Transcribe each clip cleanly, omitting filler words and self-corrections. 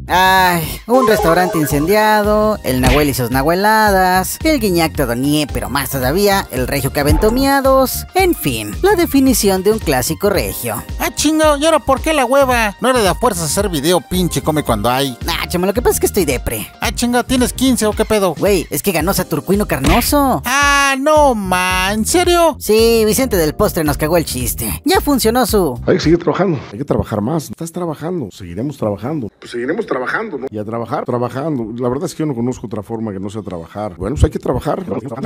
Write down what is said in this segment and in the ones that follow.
Ay, un restaurante incendiado, el Nahuel y sus nahueladas, el Guiñac te doñé, pero más todavía, el regio que aventó miados, en fin, la definición de un clásico regio. Ah, chingo, ¿y ahora por qué la hueva? No era de a fuerzas hacer video, pinche come cuando hay. Nah, chamo, lo que pasa es que estoy depre. Ah, chinga, ¿tienes 15 o qué pedo? Güey, es que ganó Saturcuino Carnoso. Ah, no, man, ¿en serio? Sí, Vicente del Postre nos cagó el chiste. Ya funcionó su... Hay que seguir trabajando, hay que trabajar más. Estás trabajando, seguiremos trabajando. Pues seguiremos trabajando, ¿no? Y a trabajar, trabajando. La verdad es que yo no conozco otra forma que no sea trabajar. Bueno, pues hay que trabajar.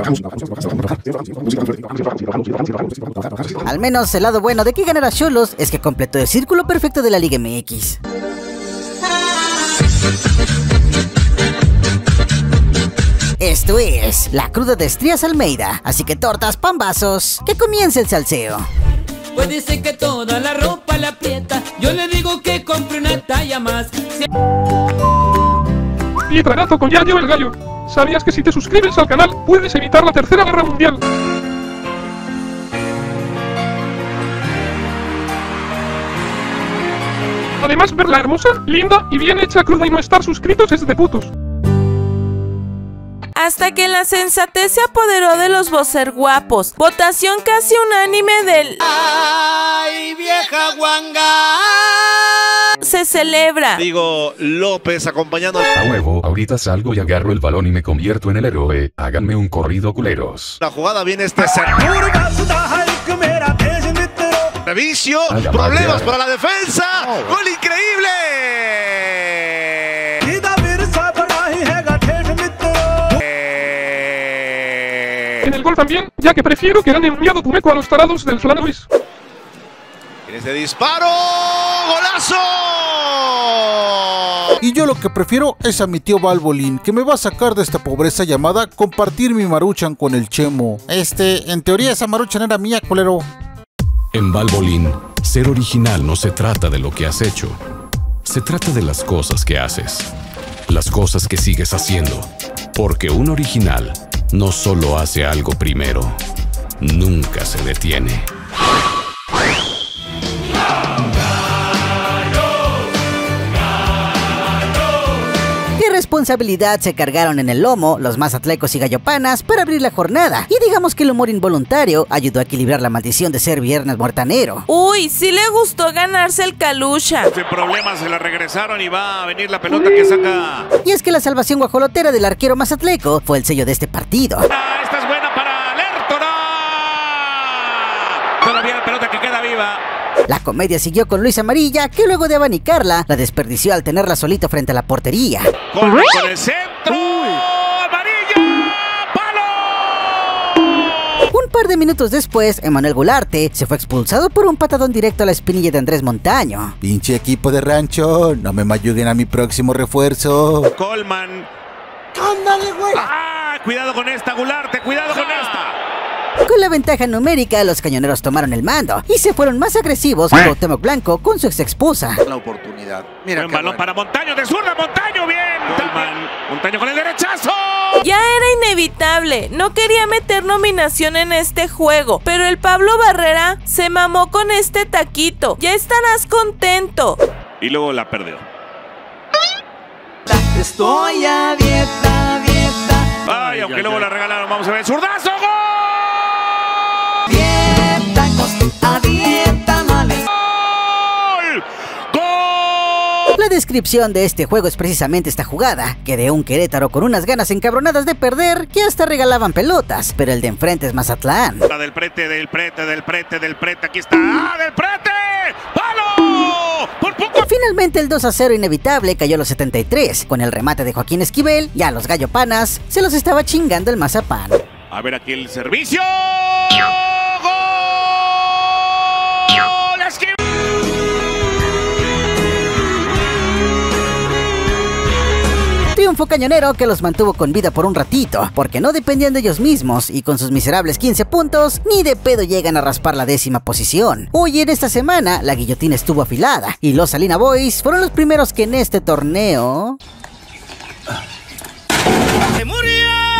Al menos el lado bueno de que ganara Xolos es que completó el círculo perfecto de la Liga MX. Esto es la cruda de Estrías Almeida, así que tortas, pambazos, que comience el salseo. Puede ser que toda la ropa la aprieta, yo le digo que compre una talla más. Y tragazo con Yayo el Gallo. ¿Sabías que si te suscribes al canal puedes evitar la Tercera Guerra Mundial? Además, verla hermosa, linda y bien hecha cruda y no estar suscritos es de putos. Hasta que la sensatez se apoderó de los vocer guapos. Votación casi unánime del... ¡Ay, vieja guanga! Se celebra. Digo, López acompañando... A huevo, ahorita salgo y agarro el balón y me convierto en el héroe. Háganme un corrido, culeros. La jugada viene Revicio, problemas para la defensa. ¡Gol increíble! En el gol también, ya que prefiero que ganen miado Tumeco a los tarados del Flan Luis. En ese disparo, ¡golazo! Y yo lo que prefiero es a mi tío Balbolín, que me va a sacar de esta pobreza llamada compartir mi maruchan con el Chemo. En teoría esa maruchan era mía, culero. En Balbolín, ser original no se trata de lo que has hecho. Se trata de las cosas que haces. Las cosas que sigues haciendo. Porque un original no solo hace algo primero, nunca se detiene. ¿Qué responsabilidad se cargaron en el lomo los mazatlecos y gallopanas para abrir la jornada? Y digamos que el humor involuntario ayudó a equilibrar la maldición de ser viernes muertanero. Uy, sí le gustó ganarse el Calucha. Sin problemas se la regresaron y va a venir la pelota que saca. Y es que la salvación guajolotera del arquero mazatleco fue el sello de este partido. Esta es buena para Lertora. Todavía la pelota que queda viva. La comedia siguió con Luis Amarilla, que luego de abanicarla, la desperdició al tenerla solito frente a la portería. Corre con el centro. ¡Amarilla! ¡Palo! Un par de minutos después, Emanuel Gularte se fue expulsado por un patadón directo a la espinilla de Andrés Montaño. Pinche equipo de rancho, no me mayuguen a mi próximo refuerzo. Colman. ¡Ándale, güey! ¡Ah! Cuidado con esta, Gularte, cuidado con esta. Con la ventaja numérica, los cañoneros tomaron el mando y se fueron más agresivos que Cuauhtémoc Blanco con su ex esposa. La oportunidad. Mira, un balón para Montaño, de zurda, Montaño, bien. Montaño con el derechazo. Ya era inevitable, no quería meter nominación en este juego, pero el Pablo Barrera se mamó con este taquito. Ya estarás contento. Y luego la perdió. Estoy a dieta, dieta. Ay, aunque luego la regalaron, vamos a ver. ¡Zurdazo, gol! Dieta, a dieta, males. ¡Gol! ¡Gol! La descripción de este juego es precisamente esta jugada, que de un Querétaro con unas ganas encabronadas de perder que hasta regalaban pelotas, pero el de enfrente es Mazatlán. La del prete, aquí está. ¡Ah, del prete! ¡Palo! ¡Por poco! Finalmente el 2-0 inevitable cayó a los 73, con el remate de Joaquín Esquivel, y a los gallopanas se los estaba chingando el mazapán. A ver aquí el servicio. Triunfo cañonero que los mantuvo con vida por un ratito, porque no dependían de ellos mismos y con sus miserables 15 puntos, ni de pedo llegan a raspar la 10ª posición. Hoy en esta semana, la guillotina estuvo afilada, y los Salina Boys fueron los primeros que en este torneo... ¡Se murió!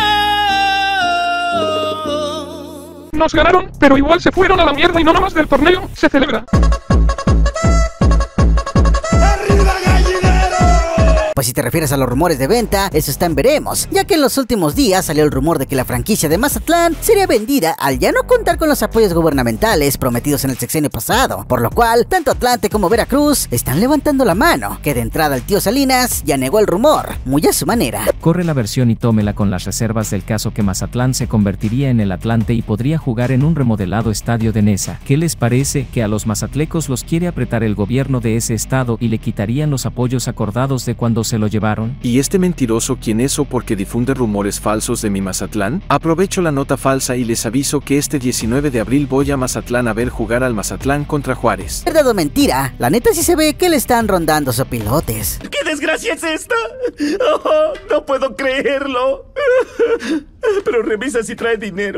Nos ganaron, pero igual se fueron a la mierda y no nomás del torneo se celebra. ¡Arriba, Gallinero! Pues si te refieres a los rumores de venta, eso está en veremos, ya que en los últimos días salió el rumor de que la franquicia de Mazatlán sería vendida al ya no contar con los apoyos gubernamentales prometidos en el sexenio pasado, por lo cual tanto Atlante como Veracruz están levantando la mano, que de entrada el tío Salinas ya negó el rumor, muy a su manera. Corre la versión y tómela con las reservas del caso que Mazatlán se convertiría en el Atlante y podría jugar en un remodelado estadio de Nesa. ¿Qué les parece? Que a los mazatlecos los quiere apretar el gobierno de ese estado y le quitarían los apoyos acordados de cuando se lo llevaron. ¿Y este mentiroso quién es o porque difunde rumores falsos de mi Mazatlán? Aprovecho la nota falsa y les aviso que este 19 de abril voy a Mazatlán a ver jugar al Mazatlán contra Juárez. ¿Verdad o mentira? La neta sí se ve que le están rondando sopilotes. ¿Qué desgracia es esta? Oh, no puedo creerlo. Pero revisa si trae dinero.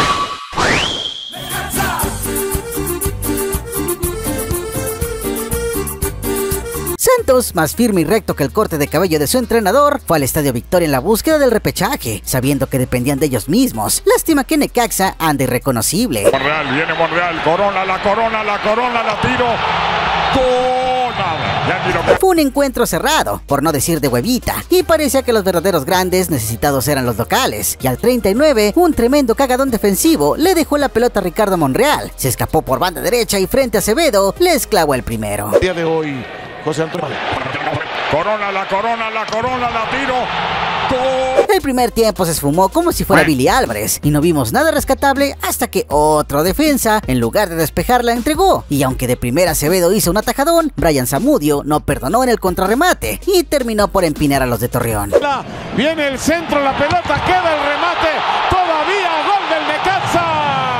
Santos, más firme y recto que el corte de cabello de su entrenador, fue al Estadio Victoria en la búsqueda del repechaje, sabiendo que dependían de ellos mismos. Lástima que Necaxa ande irreconocible. Monreal, viene Monreal, corona, la tiro. Fue un encuentro cerrado, por no decir de huevita, y parecía que los verdaderos grandes necesitados eran los locales, y al 39, un tremendo cagadón defensivo le dejó la pelota a Ricardo Monreal, se escapó por banda derecha y frente a Acevedo, le esclavó el primero. El día de hoy, José Antonio. Corona, la tiro. El primer tiempo se esfumó como si fuera Billy Álvarez y no vimos nada rescatable hasta que otro defensa, en lugar de despejarla, entregó. Y aunque de primera Acevedo hizo un atajadón, Brian Zamudio no perdonó en el contrarremate y terminó por empinar a los de Torreón. Viene el centro, la pelota, queda el remate, todavía gol del Necaxa.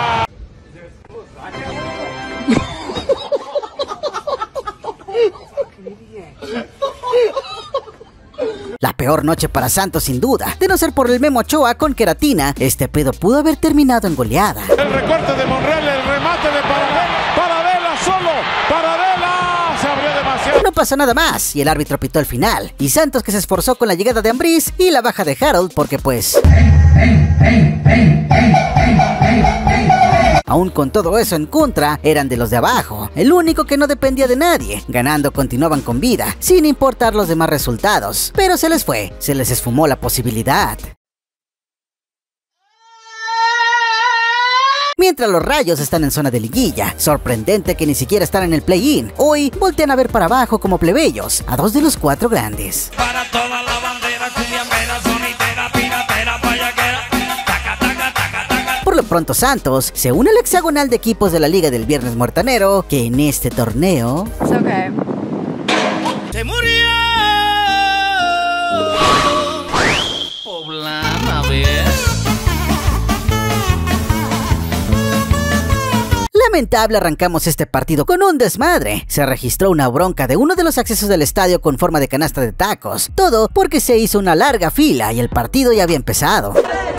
La peor noche para Santos sin duda, de no ser por el Memo Ochoa con queratina, este pedo pudo haber terminado en goleada. El recorte de Monreal, el remate de Paradela solo, Paradela se abrió demasiado. No pasó nada más y el árbitro pitó el final, y Santos que se esforzó con la llegada de Ambriz y la baja de Harold porque pues... Aún con todo eso en contra, eran de los de abajo, el único que no dependía de nadie. Ganando continuaban con vida, sin importar los demás resultados. Pero se les fue, se les esfumó la posibilidad. Mientras los Rayos están en zona de liguilla, sorprendente que ni siquiera están en el play-in. Hoy voltean a ver para abajo como plebeyos, a dos de los cuatro grandes. Para toda la bandera, cumbiambera, sonitera, piratera, payaquera. Por lo pronto Santos se une al hexagonal de equipos de la Liga del Viernes Muertanero, que en este torneo... ¡Se murió! Poblana, ¿ves? Lamentable arrancamos este partido con un desmadre. Se registró una bronca de uno de los accesos del estadio con forma de canasta de tacos. Todo porque se hizo una larga fila y el partido ya había empezado.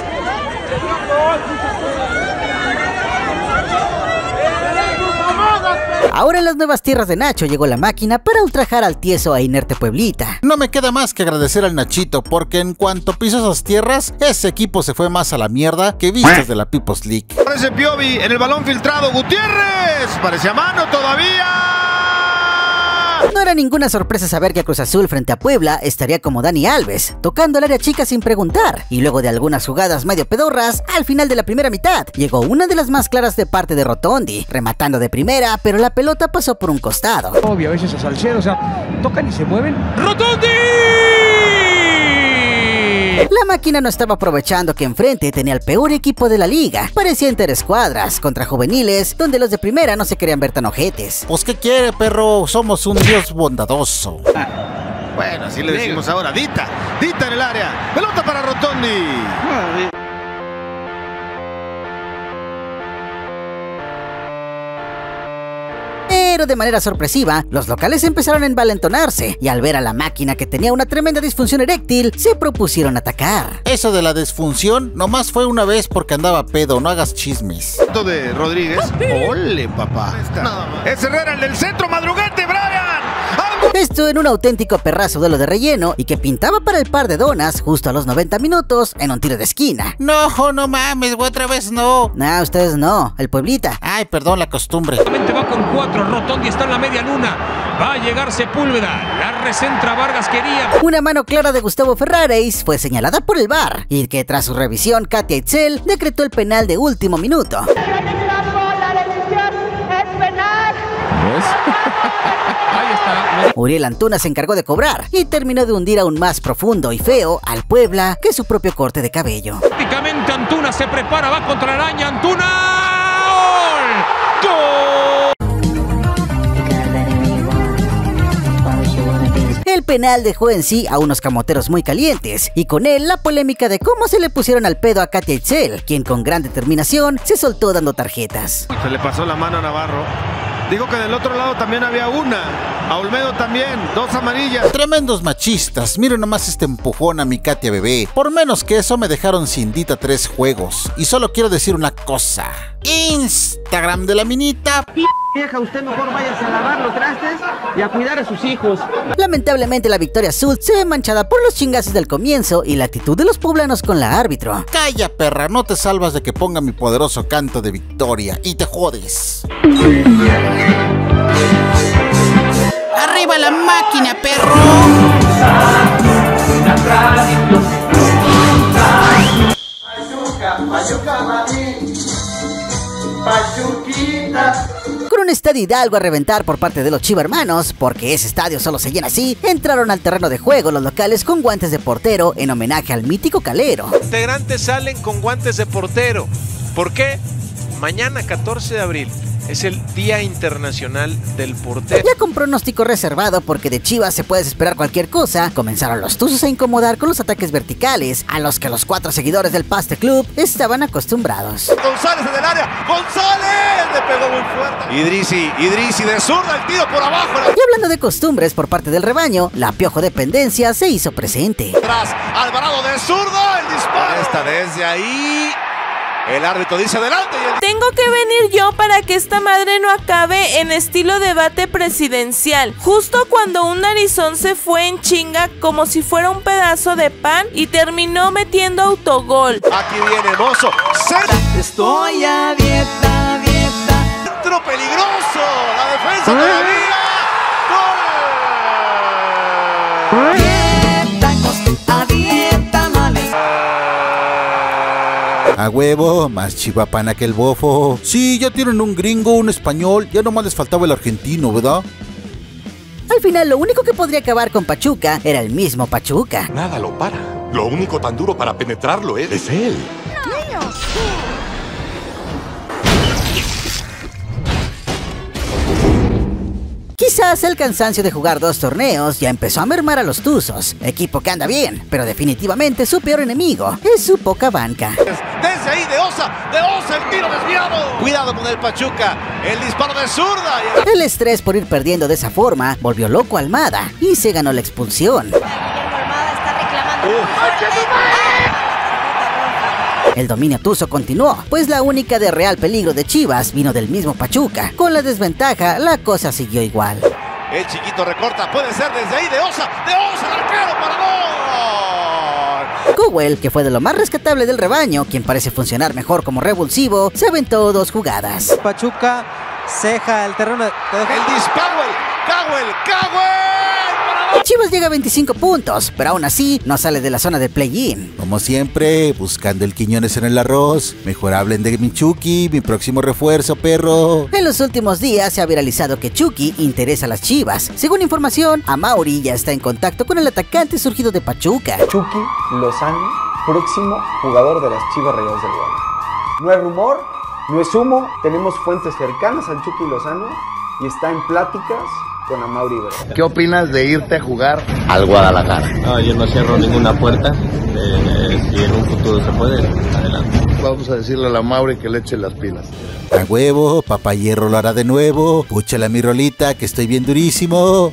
Ahora en las nuevas tierras de Nacho llegó la máquina para ultrajar al tieso e inerte Pueblita. No me queda más que agradecer al Nachito, porque en cuanto pisó esas tierras, ese equipo se fue más a la mierda que vistas de la People's League. Parece Piovi en el balón filtrado, Gutiérrez, parece a mano todavía. No era ninguna sorpresa saber que Cruz Azul frente a Puebla estaría como Dani Alves, tocando el área chica sin preguntar, y luego de algunas jugadas medio pedorras, al final de la primera mitad, llegó una de las más claras de parte de Rotondi, rematando de primera, pero la pelota pasó por un costado. Obvio, a veces a Salcedo, o sea, tocan y se mueven. ¡Rotondi! La máquina no estaba aprovechando que enfrente tenía el peor equipo de la liga. Parecía interescuadras contra juveniles, donde los de primera no se querían ver tan ojetes. Pues qué quiere, perro, somos un dios bondadoso. Bueno, así le decimos ahora, Dita en el área, pelota para Rotondi. Pero de manera sorpresiva, los locales empezaron a envalentonarse y al ver a la máquina que tenía una tremenda disfunción eréctil, se propusieron atacar. Eso de la disfunción nomás fue una vez porque andaba pedo, no hagas chismes. De Rodríguez, ole papá. Es Herrera el del centro, madrugante, Brian. Esto en un auténtico perrazo duelo de relleno y que pintaba para el par de donas justo a los 90 minutos en un tiro de esquina. No, no mames, otra vez no. Nah, ustedes no, el Pueblita. Ay, perdón, la costumbre. Va con 4, Rotondi está en la media luna. Va a llegar Sepúlveda. La recentra Vargas quería. Una mano clara de Gustavo Ferraris fue señalada por el VAR y que tras su revisión Katia Itzel decretó el penal de último minuto. Ahí está. Uriel Antuna se encargó de cobrar y terminó de hundir aún más profundo y feo al Puebla que su propio corte de cabello. Prácticamente Antuna se prepara, va contra la araña. Antuna. ¡Gol! El penal dejó en sí a unos camoteros muy calientes y con él la polémica de cómo se le pusieron al pedo a Katia Itzel, quien con gran determinación se soltó dando tarjetas. Se le pasó la mano a Navarro. Dijo que del otro lado también había una. A Olmedo también, 2 amarillas. Tremendos machistas, miren nomás este empujón a mi Katia bebé. Por menos que eso me dejaron sin Dita 3 juegos. Y solo quiero decir una cosa. Instagram de la minita. Vieja, usted mejor váyase a lavar los trastes y a cuidar a sus hijos. Lamentablemente la victoria azul se ve manchada por los chingazos del comienzo y la actitud de los poblanos con la árbitro. Calla, perra, no te salvas de que ponga mi poderoso canto de victoria y te jodes. ¡Arriba la máquina, perro! Con un estadio Hidalgo a reventar por parte de los chivermanos, porque ese estadio solo se llena así, entraron al terreno de juego los locales con guantes de portero en homenaje al mítico Calero. Integrantes salen con guantes de portero. ¿Por qué? Mañana 14 de abril es el Día Internacional del Portero. Ya con pronóstico reservado porque de Chivas se puede esperar cualquier cosa, comenzaron los tuzos a incomodar con los ataques verticales, a los que los 4 seguidores del Paste Club estaban acostumbrados. González en el área, ¡González! Le pegó muy fuerte. Idrisi de zurda, el tiro por abajo. Y hablando de costumbres por parte del rebaño, la Piojo dependencia se hizo presente. Tras Alvarado de zurda, el disparo. Esta desde ahí. El árbitro dice adelante y el... Tengo que venir yo para que esta madre no acabe en estilo debate presidencial. Justo cuando un narizón se fue en chinga como si fuera un pedazo de pan y terminó metiendo autogol. Aquí viene Mozo. Estoy a dieta. Centro peligroso. La defensa todavía. ¡Gol! A huevo, más chivapana que el bofo. Sí, ya tienen un gringo, un español, ya nomás les faltaba el argentino, ¿verdad? Al final lo único que podría acabar con Pachuca era el mismo Pachuca. Nada lo para. Lo único tan duro para penetrarlo es él. ¡Niños! Quizás el cansancio de jugar 2 torneos ya empezó a mermar a los Tuzos, equipo que anda bien, pero definitivamente su peor enemigo es su poca banca. Desde ahí de Osa el tiro desviado. Cuidado con el Pachuca, el disparo de zurda. El estrés por ir perdiendo de esa forma volvió loco a Almada y se ganó la expulsión. El dominio tuzo continuó, pues la única de real peligro de Chivas vino del mismo Pachuca. Con la desventaja, la cosa siguió igual. El chiquito recorta, puede ser desde ahí de Osa el arquero para gol. Cowell, que fue de lo más rescatable del rebaño, quien parece funcionar mejor como revulsivo, se aventó 2 jugadas. Pachuca ceja el terreno. El disparo, Cowell. Chivas llega a 25 puntos, pero aún así no sale de la zona de play-in. Como siempre, buscando el Quiñones en el arroz. Mejor hablen de mi Chucky, mi próximo refuerzo, perro. En los últimos días se ha viralizado que Chucky interesa a las Chivas. Según información, Amauri ya está en contacto con el atacante surgido de Pachuca. Chucky Lozano, próximo jugador de las Chivas Rayadas del Guadalajara. No es rumor, no es humo, tenemos fuentes cercanas al Chucky Lozano y está en pláticas con Amauri Vergara. ¿Qué opinas de irte a jugar al Guadalajara? No, yo no cierro ninguna puerta. Si en un futuro se puede, adelante. Vamos a decirle a la Amauri que le eche las pilas. A huevo, Papá Hierro lo hará de nuevo. Púchala mi rolita, que estoy bien durísimo.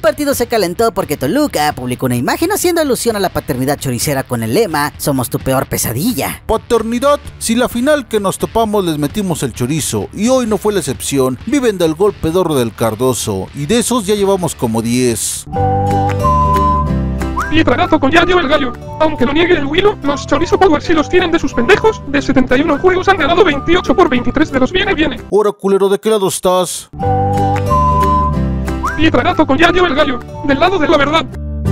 partido se calentó porque Toluca publicó una imagen haciendo alusión a la paternidad choricera con el lema "Somos tu peor pesadilla". ¿Paternidad? Si la final que nos topamos les metimos el chorizo y hoy no fue la excepción, viven del gol pedorro del Cardoso y de esos ya llevamos como 10. Pietragato con Yayo el gallo. Aunque lo niegue el Willow, los Chorizo Power sí los tienen de sus pendejos. De 71 juegos han ganado 28 por 23 de los viene. Ahora, culero, ¿de qué lado estás? Pietragato con Yayo el gallo. Del lado de la verdad.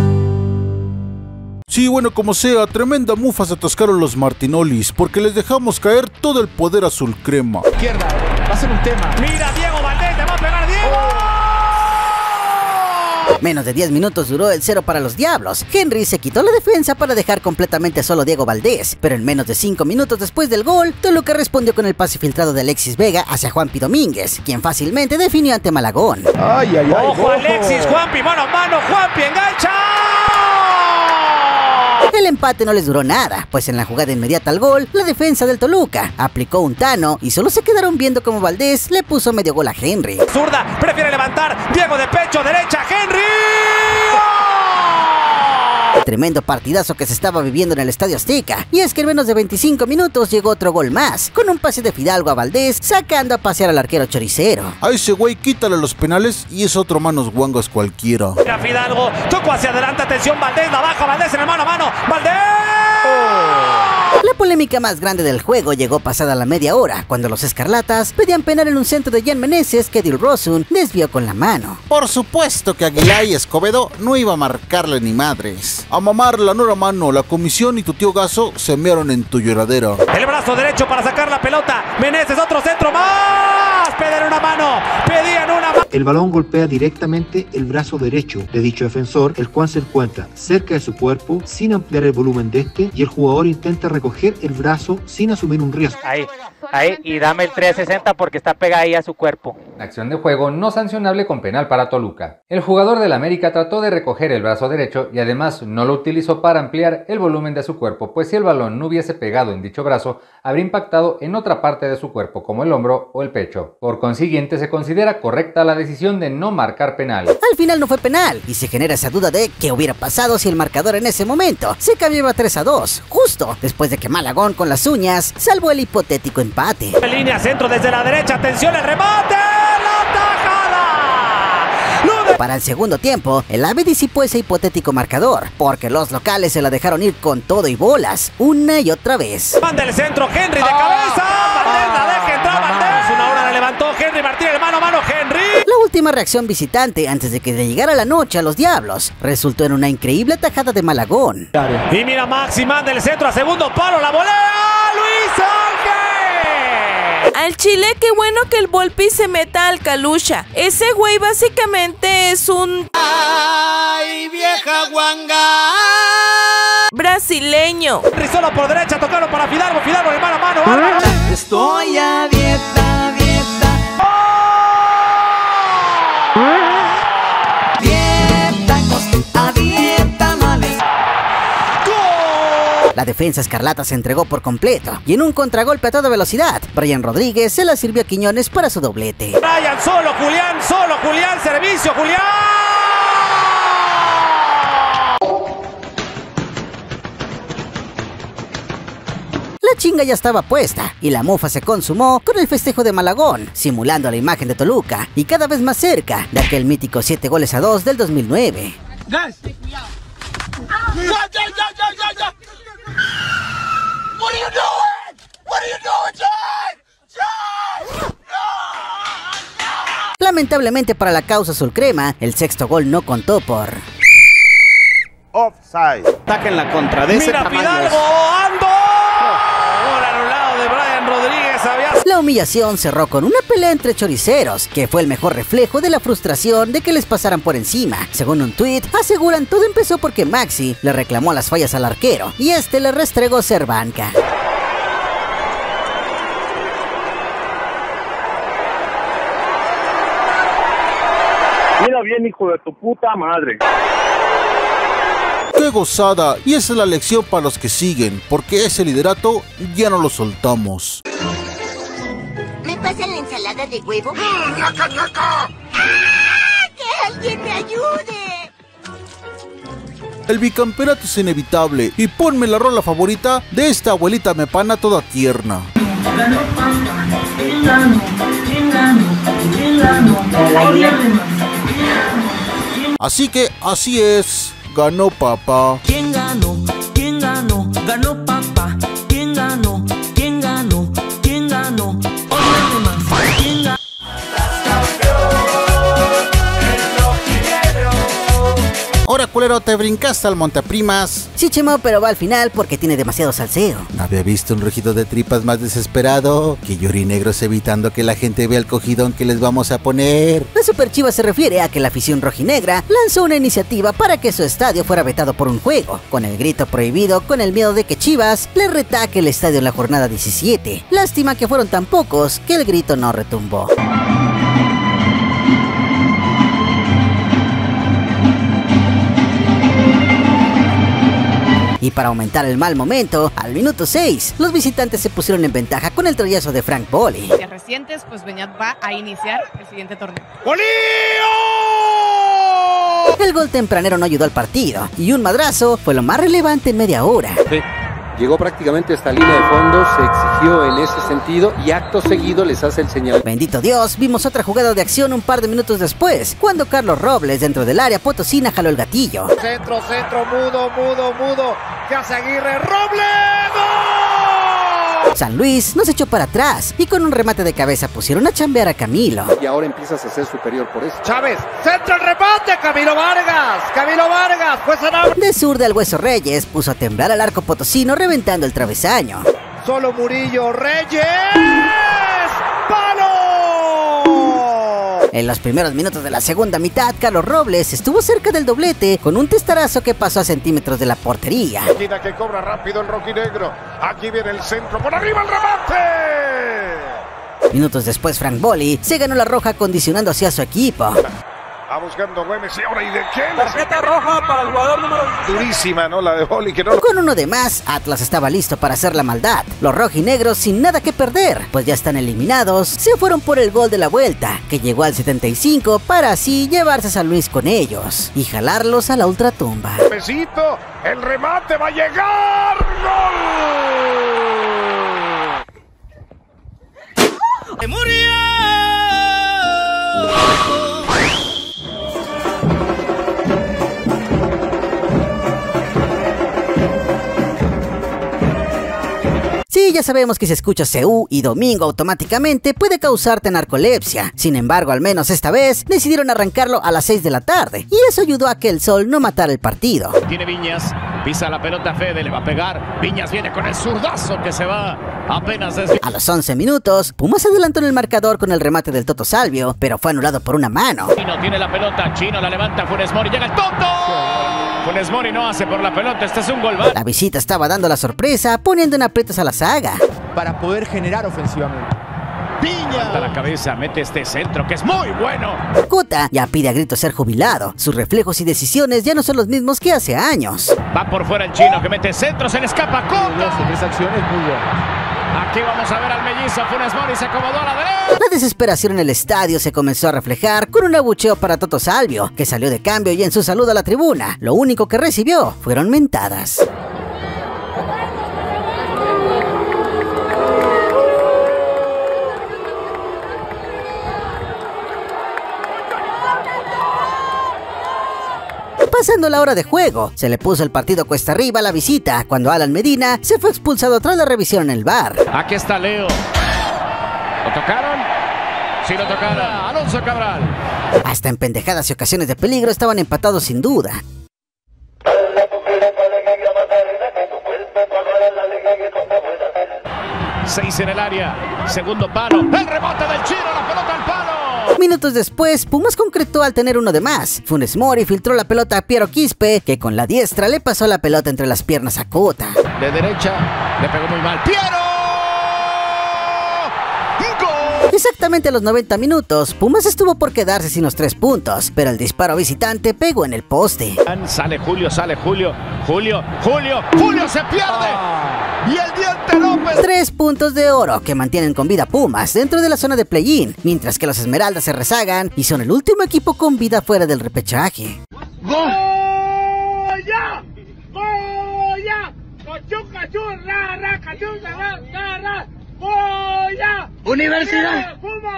Sí, bueno, como sea, tremenda mufa se atascaron los Martinolis porque les dejamos caer todo el poder azul crema. Izquierda, va a ser un tema. Mira, Diego Valdés, le va a pegar Diego. Menos de 10 minutos duró el 0 para los Diablos. Henry se quitó la defensa para dejar completamente solo a Diego Valdés, pero en menos de 5 minutos después del gol, Toluca respondió con el pase filtrado de Alexis Vega hacia Juanpi Domínguez, quien fácilmente definió ante Malagón. ¡Ay! ¡Ojo, Alexis! ¡Juanpi, mano a mano! ¡Juanpi, engancha! El empate no les duró nada, pues en la jugada inmediata al gol, la defensa del Toluca aplicó un tano y solo se quedaron viendo como Valdés le puso medio gol a Henry. Zurda, prefiere levantar, Diego de pecho, derecha, Henry. Tremendo partidazo que se estaba viviendo en el Estadio Azteca, y es que en menos de 25 minutos llegó otro gol más, con un pase de Fidalgo a Valdés, sacando a pasear al arquero choricero. A ese güey quítale los penales y es otro manos guangas cualquiera. Mira Fidalgo, tocó hacia adelante, atención Valdés, la baja Valdés en el mano a mano, Valdés. La polémica más grande del juego llegó pasada la media hora, cuando los Escarlatas pedían penal en un centro de Jan Meneses que Dilrosun desvió con la mano. Por supuesto que Aguilar y Escobedo no iba a marcarle ni madres. A mamarla no era mano, la comisión y tu tío Gaso se mearon en tu lloradera. El brazo derecho para sacar la pelota, Meneses otro centro más, pedían una mano. El balón golpea directamente el brazo derecho de dicho defensor, el cual se encuentra cerca de su cuerpo sin ampliar el volumen de este, y el jugador intenta recoger el brazo sin asumir un riesgo. Ahí, y dame el 360 porque está pegada ahí a su cuerpo. Acción de juego no sancionable con penal para Toluca. El jugador del América trató de recoger el brazo derecho y además no lo utilizó para ampliar el volumen de su cuerpo, pues si el balón no hubiese pegado en dicho brazo, habría impactado en otra parte de su cuerpo, como el hombro o el pecho. Por consiguiente, se considera correcta la decisión de no marcar penal. Al final no fue penal, y se genera esa duda de qué hubiera pasado si el marcador en ese momento se cambiaba 3-2, justo después de que Malagón con las uñas salvó el hipotético empate. Línea centro desde la derecha, atención el remate, la tajada. Para el segundo tiempo, el AVE disipó ese hipotético marcador, porque los locales se la dejaron ir con todo y bolas, una y otra vez. Manda el centro, Henry de cabeza, Valdés la deja entrar, Valdés. Una hora la levantó Henry Martínez, mano a mano, Henry. La última reacción visitante antes de que le llegara la noche a los Diablos resultó en una increíble tajada de Malagón. Y mira Maxi, manda el centro a segundo palo, la volea, Luis Ángel. Al Chile, qué bueno que el Volpi se meta al Calusha. Ese güey básicamente es un... ¡Ay, vieja guanga! Brasileño. Solo por derecha, tocaron para Fidalgo, Fidalgo de mano a mano. Estoy a dieta, dieta. Dieta, a dieta, males. La defensa escarlata se entregó por completo, y en un contragolpe a toda velocidad, Brian Rodríguez se la sirvió a Quiñones para su doblete. Brian, solo Julián, servicio, Julián. La chinga ya estaba puesta, y la mufa se consumó con el festejo de Malagón, simulando la imagen de Toluca, y cada vez más cerca de aquel mítico 7-2 del 2009. ¡Gas! What are you doing? What are you doing, John? Lamentablemente para la causa azul crema, el sexto gol no contó por... Offside. Ataquen la contra de ese tamaño. Mira Fidalgo, ando. Gol anulado de Brian Rodríguez. La humillación cerró con una pelea entre choriceros, que fue el mejor reflejo de la frustración de que les pasaran por encima. Según un tuit, aseguran todo empezó porque Maxi le reclamó las fallas al arquero, y este le restregó ser banca. Mira bien, hijo de tu puta madre. ¡Qué gozada! Y esa es la lección para los que siguen, porque ese liderato ya no lo soltamos. ¿Me pasan la ensalada de huevo? ¡Naca, naca! ¡Ah! ¡Que alguien me ayude! el bicampeonato es inevitable y ponme la rola favorita de esta abuelita mepana toda tierna. Así que así es, ganó papá. ¿Quién ganó? ¿Quién ganó? Ganó papá. ¿Quién ganó? ¿Quién ganó? ¿Quién ganó? ¿Quién ganó? Ahora, culero, ¿te brincaste al montaprimas? Sí, Chemo, pero va al final porque tiene demasiado salseo. ¿No había visto un rugido de tripas más desesperado? Que llorinegros evitando que la gente vea el cogidón que les vamos a poner. La Super Chivas se refiere a que la afición rojinegra lanzó una iniciativa para que su estadio fuera vetado por un juego, con el grito prohibido, con el miedo de que Chivas le retaque el estadio en la jornada 17. Lástima que fueron tan pocos que el grito no retumbó. Y para aumentar el mal momento, al minuto 6, los visitantes se pusieron en ventaja con el troyazo de Frank Boli. De recientes, pues Beñat va a iniciar el siguiente torneo. ¡Bolío! El gol tempranero no ayudó al partido, y un madrazo fue lo más relevante en media hora. Sí. Llegó prácticamente a esta línea de fondo, se exigió en ese sentido y acto seguido les hace el señal. Bendito Dios, vimos otra jugada de acción un par de minutos después, cuando Carlos Robles dentro del área potosina jaló el gatillo. Centro, mudo. ¿Qué hace Aguirre? ¡Robles! San Luis no se echó para atrás y con un remate de cabeza pusieron a chambear a Camilo. Y ahora empiezas a ser superior por eso. Chávez, centro el remate, Camilo Vargas, fue sanado. De zurda al Hueso Reyes puso a temblar al arco potosino reventando el travesaño. Solo Murillo, Reyes, ¡palo! En los primeros minutos de la segunda mitad, Carlos Robles estuvo cerca del doblete con un testarazo que pasó a centímetros de la portería. Esquina que cobra rápido el rojinegro. Aquí viene el centro, por arriba el remate. Minutos después, Frank Boli se ganó la roja condicionando hacia su equipo. Va buscando Güemes y ahora ¿y de quién? Tarjeta roja para el jugador número 10. Durísima, ¿no? La de Boli que no. Con uno de más, Atlas estaba listo para hacer la maldad. Los rojinegros, sin nada que perder, pues ya están eliminados, se fueron por el gol de la vuelta, que llegó al 75 para así llevarse a San Luis con ellos y jalarlos a la ultratumba. Besito, el remate va a llegar. ¡Gol! ¡Murió! Sí, ya sabemos que si escuchas CU y domingo automáticamente puede causarte narcolepsia. Sin embargo, al menos esta vez decidieron arrancarlo a las 6 de la tarde y eso ayudó a que el sol no matara el partido. Tiene Viñas, pisa la pelota Fede, le va a pegar. Viñas viene con el zurdazo que se va apenas desde... A los 11 minutos, Pumas adelantó en el marcador con el remate del Toto Salvio, pero fue anulado por una mano. Chino tiene la pelota, Chino la levanta, Funes Mori, llega el Toto. Funes Mori no hace por la pelota, este es un gol. La visita estaba dando la sorpresa, poniendo en aprietos a la saga. Para poder generar ofensivamente. Piña. Levanta la cabeza, mete este centro que es muy bueno. Cota ya pide a gritos ser jubilado. Sus reflejos y decisiones ya no son los mismos que hace años. Va por fuera el Chino que mete centro, se le escapa Cota. Esa acción es muy buena. Aquí vamos a ver al mellizo, Funes Mori se acomodó a la derecha. La desesperación en el estadio se comenzó a reflejar con un abucheo para Toto Salvio, que salió de cambio y en su saludo a la tribuna, lo único que recibió fueron mentadas. Pasando la hora de juego, se le puso el partido cuesta arriba a la visita cuando Alan Medina se fue expulsado tras la revisión en el VAR. Aquí está Leo. ¿Lo tocaron? Sí lo tocaron. Alonso Cabral. Hasta en pendejadas y ocasiones de peligro estaban empatados sin duda. Seis en el área. Segundo palo. El rebote del Chino. La pelota al palo. Minutos después, Pumas concretó al tener uno de más. Funes Mori filtró la pelota a Piero Quispe, que con la diestra le pasó la pelota entre las piernas a Cota. De derecha, le pegó muy mal. ¡Piero! ¡Gol! Exactamente a los 90 minutos, Pumas estuvo por quedarse sin los 3 puntos, pero el disparo visitante pegó en el poste. Sale Julio. Julio se pierde. Y el Diente López. 3 puntos de oro que mantienen con vida Pumas dentro de la zona de play-in, mientras que los Esmeraldas se rezagan y son el último equipo con vida fuera del repechaje. ¡Gol! ¡Ya! Universidad.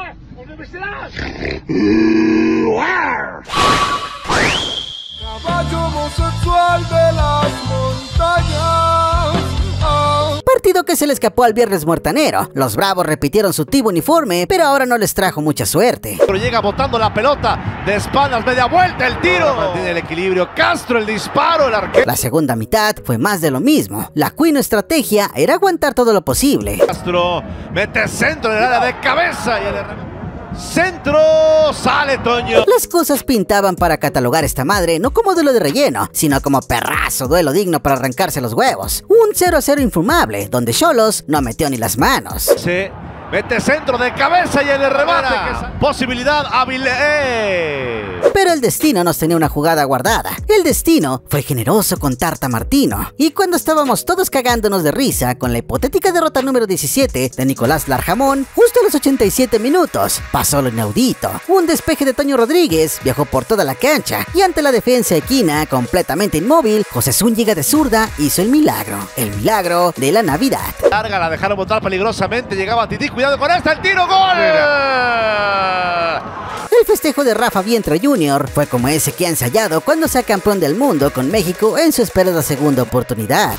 Caballo homosexual de las montañas. Partido que se le escapó al viernes muertanero. Los Bravos repitieron su tipo uniforme, pero ahora no les trajo mucha suerte. Pero llega botando la pelota de espaldas, media vuelta, el tiro. Mantiene el equilibrio. Castro, el disparo, el arquero. La segunda mitad fue más de lo mismo. La Queen estrategia era aguantar todo lo posible. Castro mete centro en el área de cabeza y el centro, sale Toño. Las cosas pintaban para catalogar esta madre no como duelo de relleno, sino como perrazo duelo digno para arrancarse los huevos. Un 0-0 infumable, donde Xolos no metió ni las manos. Sí, mete centro de cabeza y en el remate. Posibilidad hábil. Pero el destino nos tenía una jugada guardada. El destino fue generoso con Tata Martino. Y cuando estábamos todos cagándonos de risa con la hipotética derrota número 17 de Nicolás Larjamón, justo a los 87 minutos, pasó lo inaudito. Un despeje de Toño Rodríguez viajó por toda la cancha y ante la defensa equina, completamente inmóvil, José Zúñiga de zurda hizo el milagro de la Navidad. Larga, la dejaron botar peligrosamente, llegaba Tití, cuidado con esta, el tiro, ¡gol! El festejo de Rafa Vientre Jr. fue como ese que ha ensayado cuando sea campeón del mundo con México en su esperada segunda oportunidad.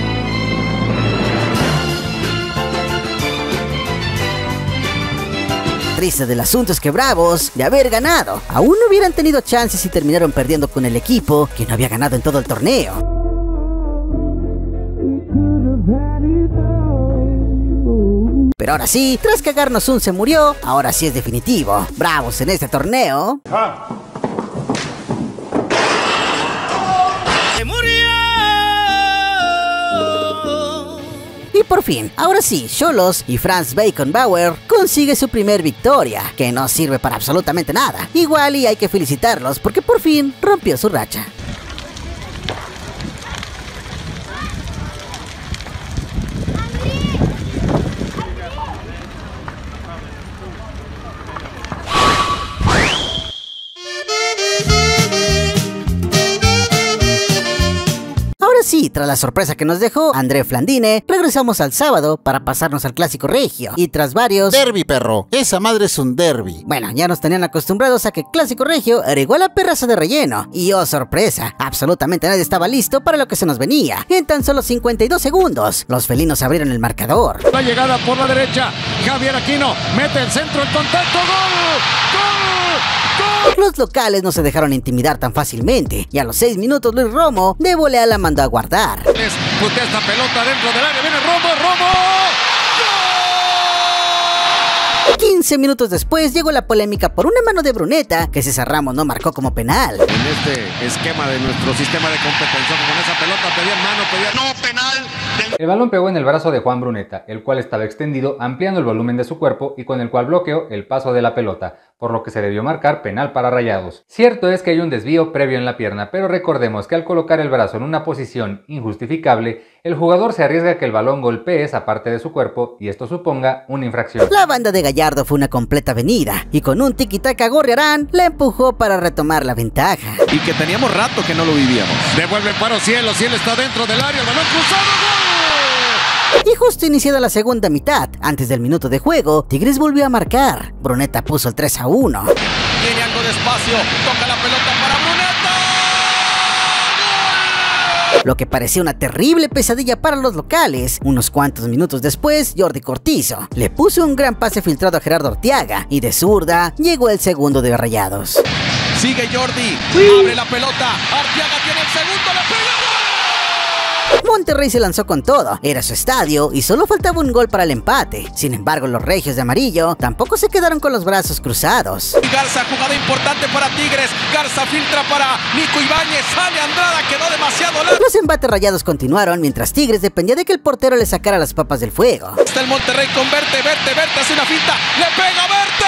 Triste del asunto es que Bravos, de haber ganado, aún no hubieran tenido chances y terminaron perdiendo con el equipo que no había ganado en todo el torneo. Pero ahora sí, tras cagarnos un se murió, ahora sí es definitivo. Bravos en este torneo. ¡Se murió! Y por fin, ahora sí, Xolos y Franz Beckenbauer consigue su primer victoria, que no sirve para absolutamente nada. Igual y hay que felicitarlos porque por fin rompió su racha. Sí, tras la sorpresa que nos dejó André Flandine, regresamos al sábado para pasarnos al clásico regio. Y tras varios... Derby, perro. Esa madre es un derby. Bueno, ya nos tenían acostumbrados a que clásico regio era igual a perrazo de relleno. Y oh sorpresa, absolutamente nadie estaba listo para lo que se nos venía. En tan solo 52 segundos, los felinos abrieron el marcador. La llegada por la derecha, Javier Aquino mete el centro, el contacto, ¡gol! ¡Gol! Los locales no se dejaron intimidar tan fácilmente y a los 6 minutos Luis Romo de volea la mandó a guardar. Putea esta pelota dentro del área, viene Romo. 15 minutos después llegó la polémica por una mano de Bruneta que César Ramos no marcó como penal. En este esquema de nuestro sistema de competencia, con esa pelota pedían mano, no penal. El balón pegó en el brazo de Juan Bruneta, el cual estaba extendido, ampliando el volumen de su cuerpo y con el cual bloqueó el paso de la pelota, por lo que se debió marcar penal para Rayados. Cierto es que hay un desvío previo en la pierna, pero recordemos que al colocar el brazo en una posición injustificable, el jugador se arriesga a que el balón golpee esa parte de su cuerpo y esto suponga una infracción. La banda de Gallardo fue una completa avenida y con un tiki-taka Gorriarán la empujó para retomar la ventaja. Y que teníamos rato que no lo vivíamos. Devuelve el paro Cielo está dentro del área, el balón cruzado, ¡gol! Y justo iniciada la segunda mitad, antes del minuto de juego, Tigres volvió a marcar. Bruneta puso el 3-1. Tiene algo de espacio, toca la pelota para Bruneta. Lo que parecía una terrible pesadilla para los locales. Unos cuantos minutos después, Jordi Cortizo le puso un gran pase filtrado a Gerardo Arteaga y de zurda llegó el segundo de Rayados. Sigue Jordi, abre la pelota, Arteaga tiene el segundo, le pega. Monterrey se lanzó con todo, era su estadio y solo faltaba un gol para el empate. Sin embargo, los regios de amarillo tampoco se quedaron con los brazos cruzados. Garza, jugada importante para Tigres, Garza filtra para Nico Ibáñez, sale Andrada, quedó demasiado largo. Los embates Rayados continuaron mientras Tigres dependía de que el portero le sacara las papas del fuego. Está el Monterrey con Verte hace una finta, le pega Verte.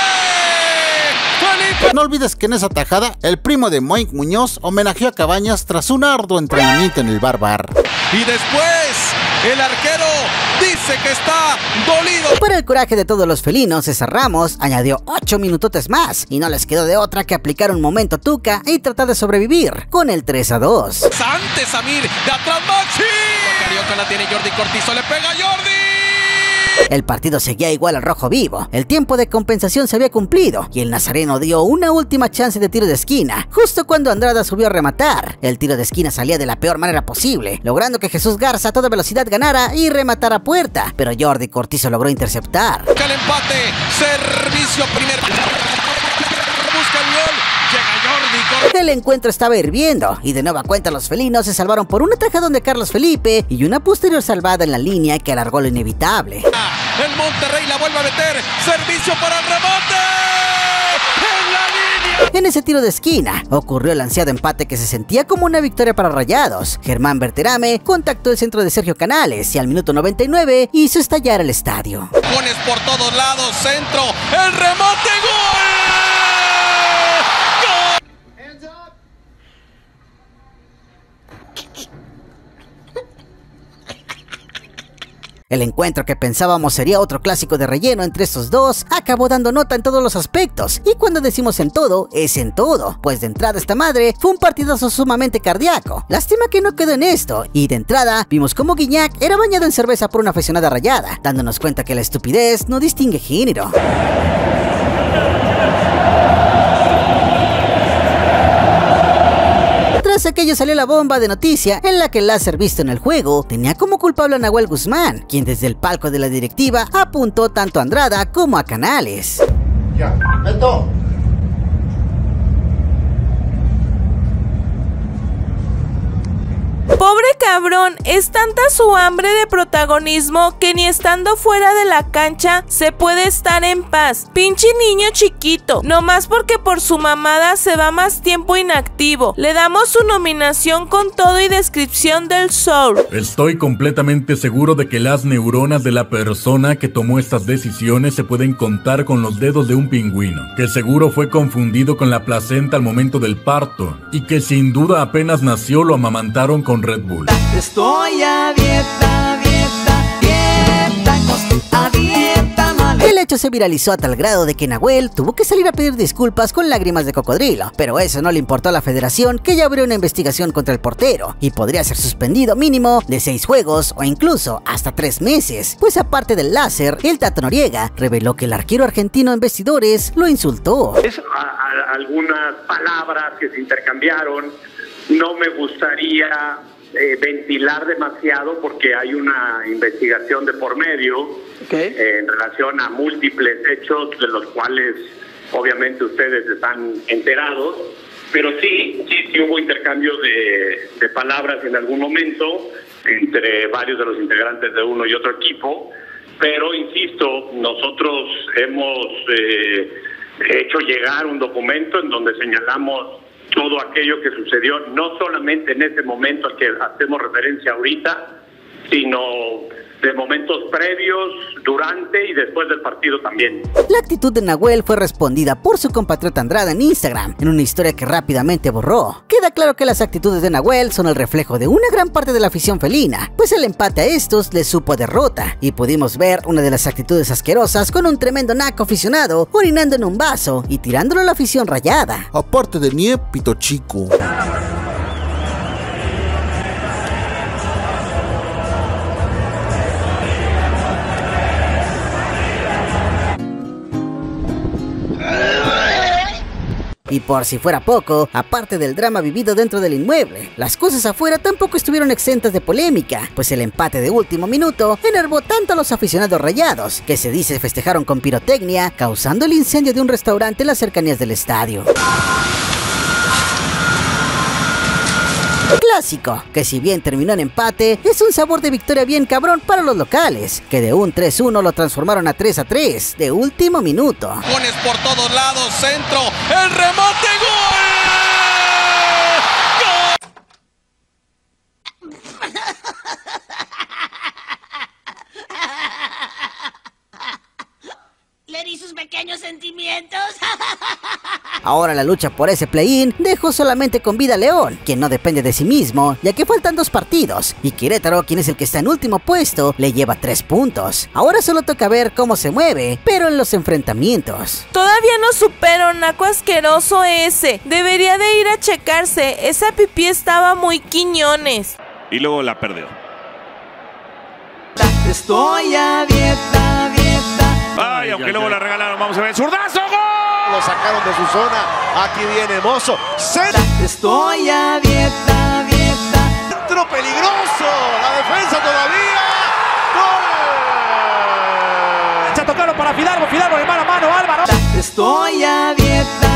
No olvides que en esa tajada, el primo de Moink Muñoz homenajeó a Cabañas tras un arduo entrenamiento en el Bar. Y después, El arquero dice que está dolido. Para el coraje de todos los felinos, César Ramos añadió 8 minutotes más y no les quedó de otra que aplicar un momento tuca y tratar de sobrevivir con el 3-2. Antes Samir, de atrás Maxi. Carioca la tiene Jordi Cortizo, le pega Jordi. El partido seguía igual al rojo vivo, el tiempo de compensación se había cumplido y el nazareno dio una última chance de tiro de esquina, justo cuando Andrada subió a rematar. El tiro de esquina salía de la peor manera posible, logrando que Jesús Garza a toda velocidad ganara y rematara a puerta, pero Jordi Cortizo logró interceptar. El empate, servicio primer. Busca el gol. Llega Jordi Cortizo. El encuentro estaba hirviendo y de nueva cuenta los felinos se salvaron por un atajadón de Carlos Felipe y una posterior salvada en la línea que alargó lo inevitable. El Monterrey la vuelve a meter, servicio para el remate. En la línea. En ese tiro de esquina ocurrió el ansiado empate que se sentía como una victoria para Rayados. Germán Berterame contactó el centro de Sergio Canales y al minuto 99 hizo estallar el estadio. Pones por todos lados, centro, el remate, gol. El encuentro que pensábamos sería otro clásico de relleno entre estos dos acabó dando nota en todos los aspectos, y cuando decimos en todo, es en todo, pues de entrada esta madre fue un partidazo sumamente cardíaco. Lástima que no quedó en esto, y de entrada vimos cómo Guiñac era bañado en cerveza por una aficionada Rayada, dándonos cuenta que la estupidez no distingue género. Tras aquello salió la bomba de noticia en la que el láser visto en el juego tenía como culpable a Nahuel Guzmán, quien desde el palco de la directiva apuntó tanto a Andrada como a Canales. Ya, Beto. Pobre cabrón, es tanta su hambre de protagonismo que ni estando fuera de la cancha se puede estar en paz. Pinche niño chiquito, nomás porque por su mamada se va más tiempo inactivo. Le damos su nominación con todo y descripción del Soul. Estoy completamente seguro de que las neuronas de la persona que tomó estas decisiones se pueden contar con los dedos de un pingüino, que seguro fue confundido con la placenta al momento del parto, y que sin duda apenas nació lo amamantaron con Red Bull. Estoy a dieta, a dieta, male. El hecho se viralizó a tal grado de que Nahuel tuvo que salir a pedir disculpas con lágrimas de cocodrilo, pero eso no le importó a la federación, que ya abrió una investigación contra el portero y podría ser suspendido mínimo de 6 juegos o incluso hasta 3 meses, pues aparte del láser, el Tato Noriega reveló que el arquero argentino en vestidores lo insultó. Algunas palabras que se intercambiaron, no me gustaría ventilar demasiado porque hay una investigación de por medio en relación a múltiples hechos de los cuales obviamente ustedes están enterados, pero sí hubo intercambio de palabras en algún momento entre varios de los integrantes de uno y otro equipo, pero insisto, nosotros hemos hecho llegar un documento en donde señalamos todo aquello que sucedió, no solamente en ese momento al que hacemos referencia ahorita, sino de momentos previos, durante y después del partido también. La actitud de Nahuel fue respondida por su compatriota Andrada en Instagram, en una historia que rápidamente borró. Queda claro que las actitudes de Nahuel son el reflejo de una gran parte de la afición felina, pues el empate a estos les supo a derrota, y pudimos ver una de las actitudes asquerosas con un tremendo naco aficionado orinando en un vaso y tirándolo a la afición Rayada. Aparte de Nie, pito chico. Y por si fuera poco, aparte del drama vivido dentro del inmueble, las cosas afuera tampoco estuvieron exentas de polémica, pues el empate de último minuto enervó tanto a los aficionados Rayados, que se dice festejaron con pirotecnia, causando el incendio de un restaurante en las cercanías del estadio. Clásico, que si bien terminó en empate, es un sabor de victoria bien cabrón para los locales, que de un 3-1 lo transformaron a 3-3 de último minuto. Pones por todos lados, centro, el remate, gol. ¿Le di sus pequeños sentimientos? Ahora la lucha por ese play-in dejó solamente con vida a León, quien no depende de sí mismo, ya que faltan 2 partidos, y Querétaro, quien es el que está en último puesto, le lleva 3 puntos. Ahora solo toca ver cómo se mueve, pero en los enfrentamientos. Todavía no supero, naco asqueroso ese. Debería de ir a checarse, esa pipí estaba muy quiñones. Y luego la perdió. Estoy a dieta. Ay, aunque luego la regalaron, vamos a ver. ¡Zurdazo! ¡Gol! Lo sacaron de su zona. Aquí viene Mozo. Estoy a dieta. Centro peligroso. La defensa todavía. ¡Gol! Se tocaron para Fidalgo. Fidalgo de mano a mano. Álvaro. Estoy a dieta.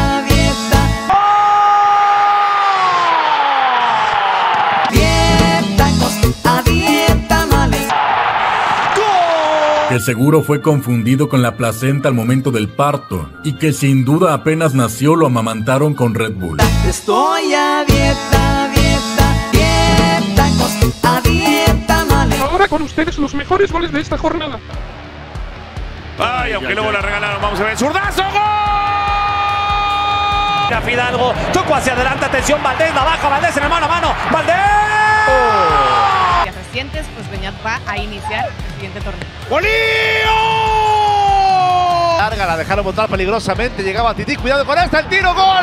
Que seguro fue confundido con la placenta al momento del parto y que sin duda apenas nació lo amamantaron con Red Bull. Estoy a dieta, male. Ahora con ustedes los mejores goles de esta jornada. Ay, aunque luego la regalaron, vamos a ver. ¡Zurdazo! ¡Gol! A Fidalgo, tocó hacia adelante, atención, Valdés, la baja, Valdés en el mano a mano, ¡Valdés! Recientes, pues Beñat va a iniciar el siguiente torneo. ¡Bolío! Larga, la dejaron botar peligrosamente, llegaba Tití, cuidado con esta, el tiro, ¡gol!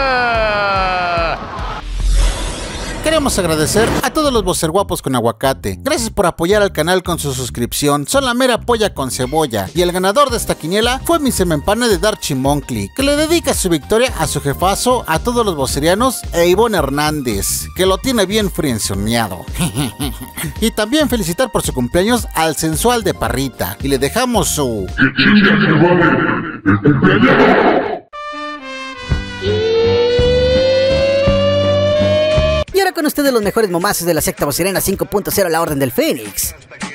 Queremos agradecer a todos los vocerguapos con aguacate. Gracias por apoyar al canal con su suscripción. Son la mera polla con cebolla. Y el ganador de esta quiniela fue mi semempane de Darchi Moncli, que le dedica su victoria a su jefazo, a todos los vocerianos e Ivonne Hernández, que lo tiene bien frenzoneado. Y también felicitar por su cumpleaños al sensual de Parrita. Y le dejamos su... ¡Que chinga que vale el cumpleaños! Y ahora con ustedes los mejores momazos de la secta vocerena 5.0, la Orden del Fénix.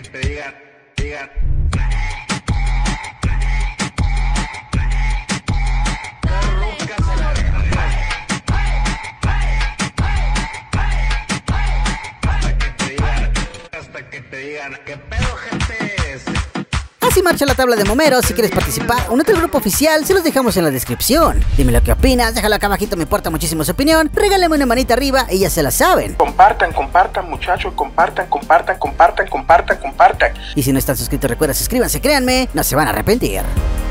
Así marcha la tabla de momeros. Si quieres participar, únete al grupo oficial, se los dejamos en la descripción. Dime lo que opinas, déjalo acá abajito, me importa muchísimo su opinión. Regálame una manita arriba y ya se la saben. Compartan muchachos, compartan. Y si no están suscritos, recuerda suscríbanse, créanme, no se van a arrepentir.